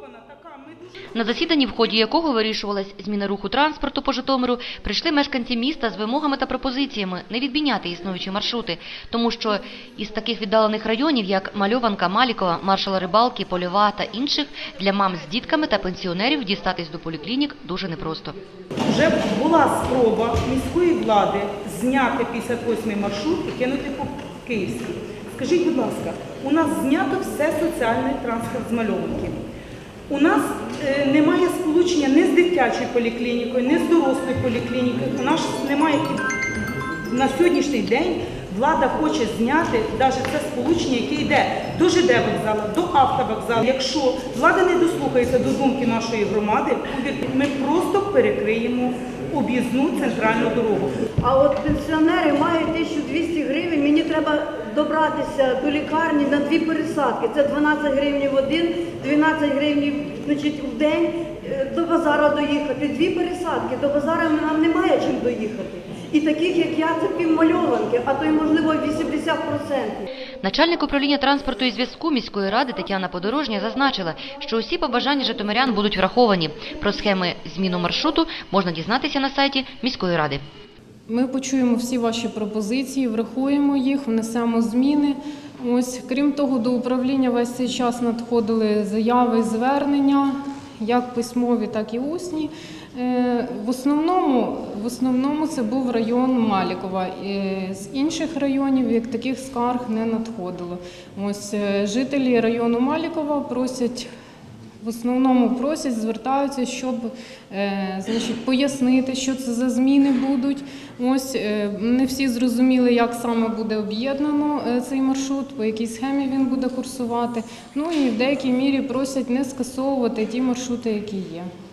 На засіданні, в ході якого вирішувалась зміна руху транспорту по Житомиру, прийшли мешканці міста з вимогами та пропозиціями не відміняти існуючі маршрути, тому що із таких віддалених районів, як Мальованка, Малікова, Маршала Рибалки, Польова та інших, для мам з дітками та пенсіонерів дістатись до поліклінік дуже непросто. Вже була спроба міської влади зняти 58-й маршрут і кинути по Київській. Скажіть, будь ласка, у нас знято все соціальний транспорт з Мальованки. У нас немає сполучення ні з дитячою поліклінікою, ні з дорослою поліклінікою. У нас немає на сьогоднішній день влада хоче зняти навіть це сполучення, яке йде до ЖД вокзалу, до автовокзалу. Якщо влада не дослухається до думки нашої громади, ми просто перекриємо об'їзну центральну дорогу. А от пенсіонери мають 1200 гривень, мені треба добратися до лікарні на 2 пересадки. Це 12 гривень в один, 12 гривень в день до базару доїхати. 2 пересадки, до базару нам немає чим доїхати. І таких, як я, це півмальованки, а то й, можливо, 80%. Начальник управління транспорту і зв'язку міської ради Тетяна Подорожня зазначила, що усі побажання житомирян будуть враховані. Про схеми зміну маршруту можна дізнатися на сайті міської ради. Ми почуємо всі ваші пропозиції, врахуємо їх, внесемо зміни. Крім того, до управління весь цей час надходили заяви, звернення, як письмові, так і усні. В основному це був район Малікова. З інших районів, як таких скарг, не надходило. Жителі району Малікова просять, звертаються, щоб пояснити, що це за зміни будуть. Не всі зрозуміли, як саме буде об'єднано цей маршрут, по якій схемі він буде курсувати. І в деякій мірі просять не скасовувати ті маршрути, які є.